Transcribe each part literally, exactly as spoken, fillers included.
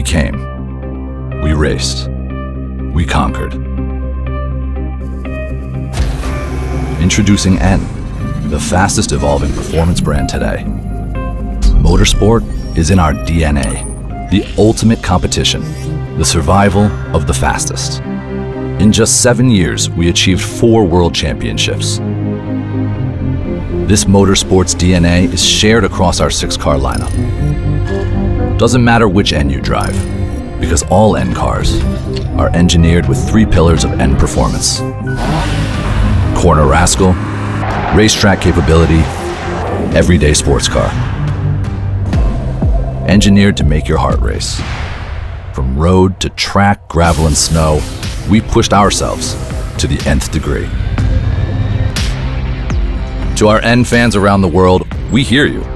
came. We raced. We conquered. Introducing N, the fastest evolving performance brand today. Motorsport is in our D N A, the ultimate competition, the survival of the fastest. In just seven years, we achieved four world championships. This motorsports D N A is shared across our six-car lineup. Doesn't matter which N you drive, because all N cars are engineered with three pillars of N performance. Corner rascal, racetrack capability, everyday sports car. Engineered to make your heart race. From road to track, gravel, and snow, we pushed ourselves to the nth degree. To our N fans around the world, we hear you.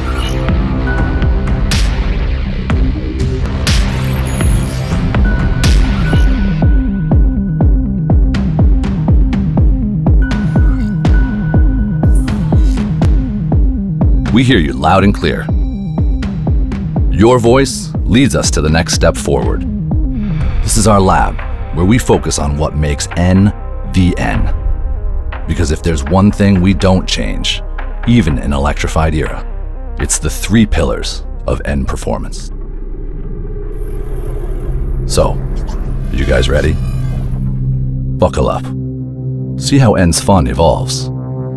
We hear you loud and clear. Your voice leads us to the next step forward. This is our lab, where we focus on what makes N the N. Because if there's one thing we don't change, even in an electrified era, it's the three pillars of N performance. So, are you guys ready? Buckle up. See how N's fun evolves.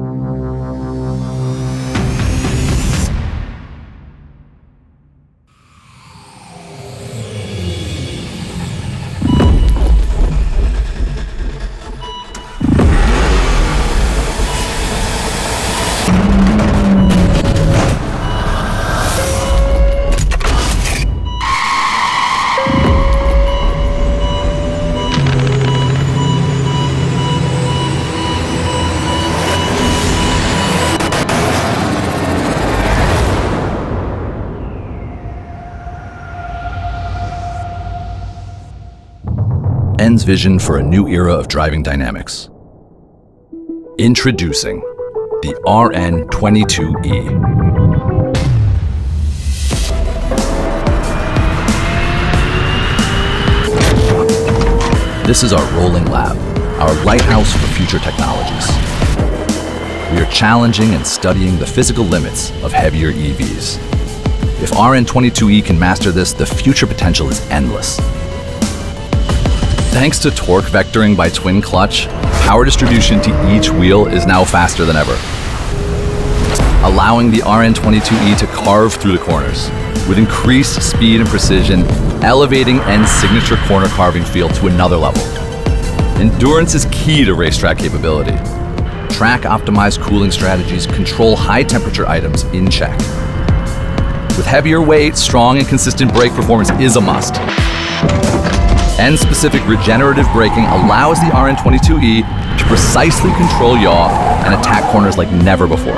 N's vision for a new era of driving dynamics. Introducing the R N twenty-two E. This is our rolling lab, our lighthouse for future technologies. We are challenging and studying the physical limits of heavier E Vs. If R N twenty-two E can master this, the future potential is endless. Thanks to torque vectoring by twin clutch, power distribution to each wheel is now faster than ever, allowing the R N twenty-two E to carve through the corners with increased speed and precision, elevating N's signature corner carving feel to another level. Endurance is key to racetrack capability. Track-optimized cooling strategies control high-temperature items in check. With heavier weight, strong and consistent brake performance is a must. N-specific regenerative braking allows the R N twenty-two E to precisely control yaw and attack corners like never before.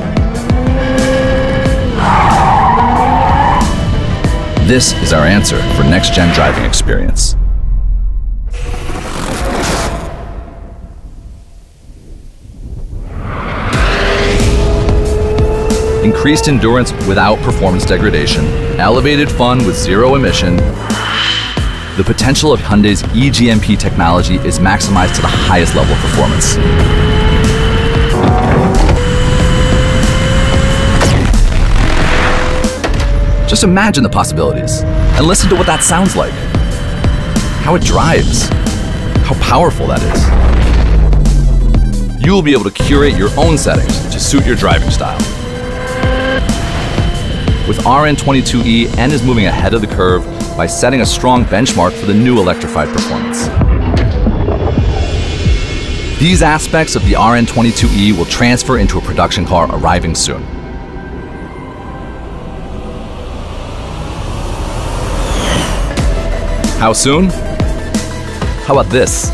This is our answer for next-gen driving experience. Increased endurance without performance degradation, elevated fun with zero emission. The potential of Hyundai's E G M P technology is maximized to the highest level of performance. Just imagine the possibilities and listen to what that sounds like. How it drives. How powerful that is. You will be able to curate your own settings to suit your driving style. With R N twenty-two E, N is moving ahead of the curve by setting a strong benchmark for the new electrified performance. These aspects of the R N twenty-two E will transfer into a production car arriving soon. How soon? How about this?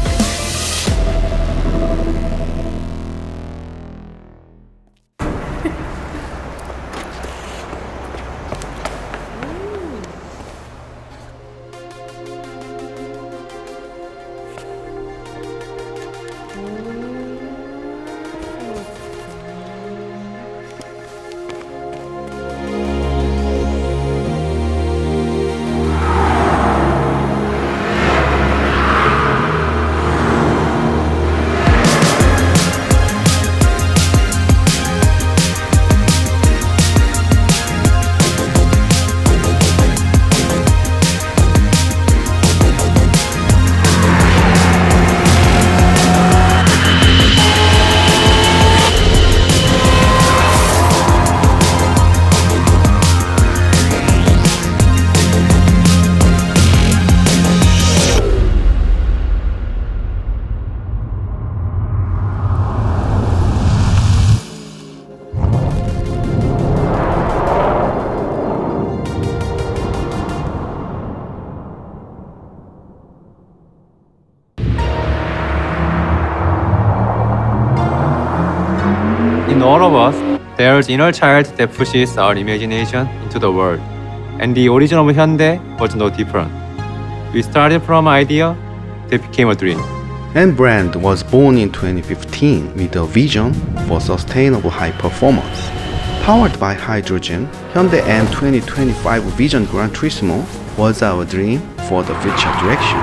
of us, there's inner child that pushes our imagination into the world. And the origin of Hyundai was no different. We started from an idea that became a dream. And brand was born in twenty fifteen with a vision for sustainable high performance. Powered by hydrogen, Hyundai N twenty twenty-five Vision Gran Turismo was our dream for the future direction.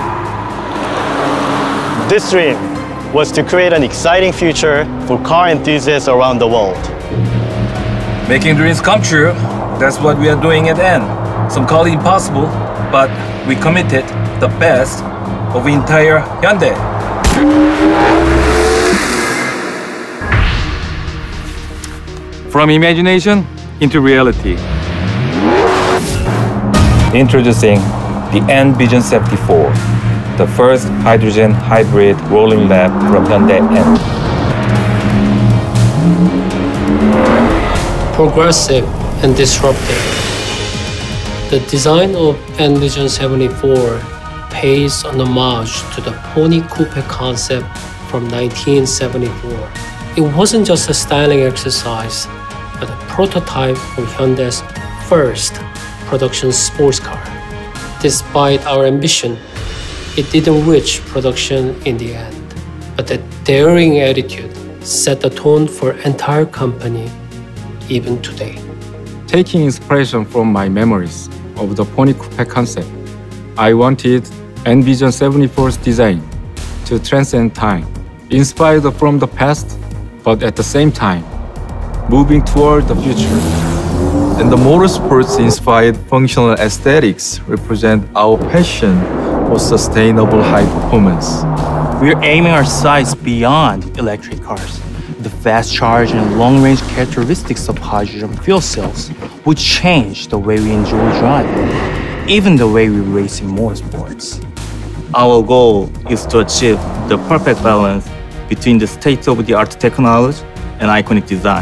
This dream was to create an exciting future for car enthusiasts around the world. Making dreams come true, that's what we are doing at N. Some call it impossible, but we committed the best of the entire Hyundai. From imagination into reality. Introducing the N Vision seventy-four, the first hydrogen hybrid rolling lab from Hyundai N. Progressive and disruptive. The design of N Vision seventy-four pays an homage to the Pony Coupe concept from nineteen seventy-four. It wasn't just a styling exercise, but a prototype for Hyundai's first production sports car. Despite our ambition, it didn't reach production in the end. But that daring attitude set the tone for the entire company, even today. Taking inspiration from my memories of the Pony Coupe concept, I wanted N Vision seventy-four's design to transcend time, inspired from the past, but at the same time, moving toward the future. And the motorsports-inspired functional aesthetics represent our passion for sustainable high performance. We're aiming our sights beyond electric cars. The fast charge and long-range characteristics of hydrogen fuel cells would change the way we enjoy driving, even the way we race in motorsports. Our goal is to achieve the perfect balance between the state-of-the-art technology and iconic design.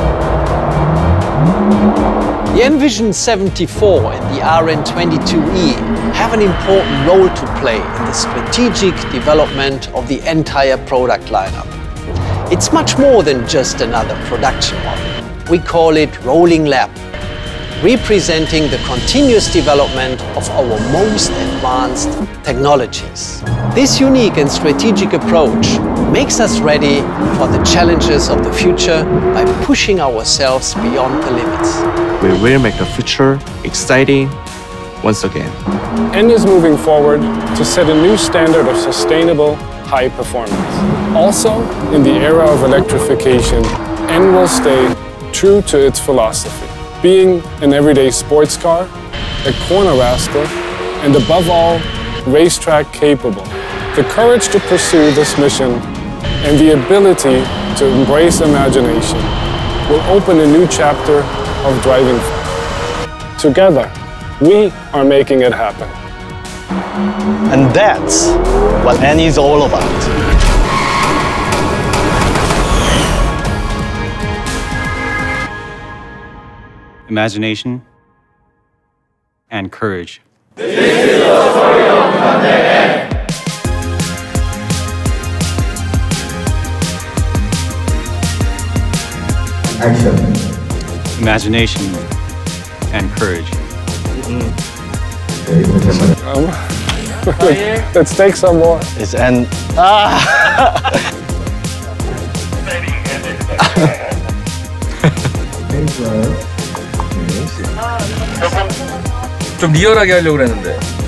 The N Vision seventy-four and the R N twenty-two E have an important role to play in the strategic development of the entire product lineup. It's much more than just another production model. We call it Rolling Lab, representing the continuous development of our most advanced technologies. This unique and strategic approach makes us ready for the challenges of the future by pushing ourselves beyond the limits. We will make the future exciting once again. N is moving forward to set a new standard of sustainable high performance. Also, in the era of electrification, N will stay true to its philosophy, being an everyday sports car, a corner rascal, and above all, racetrack capable. The courage to pursue this mission and the ability to embrace imagination will open a new chapter of driving fun. Together, we are making it happen. And that's what N is all about. Imagination and courage. This is the story of Hyundai N. Action. Imagination and courage. Um, let's take some more. It's N. Ah! 좀 리얼하게 하려고 그랬는데.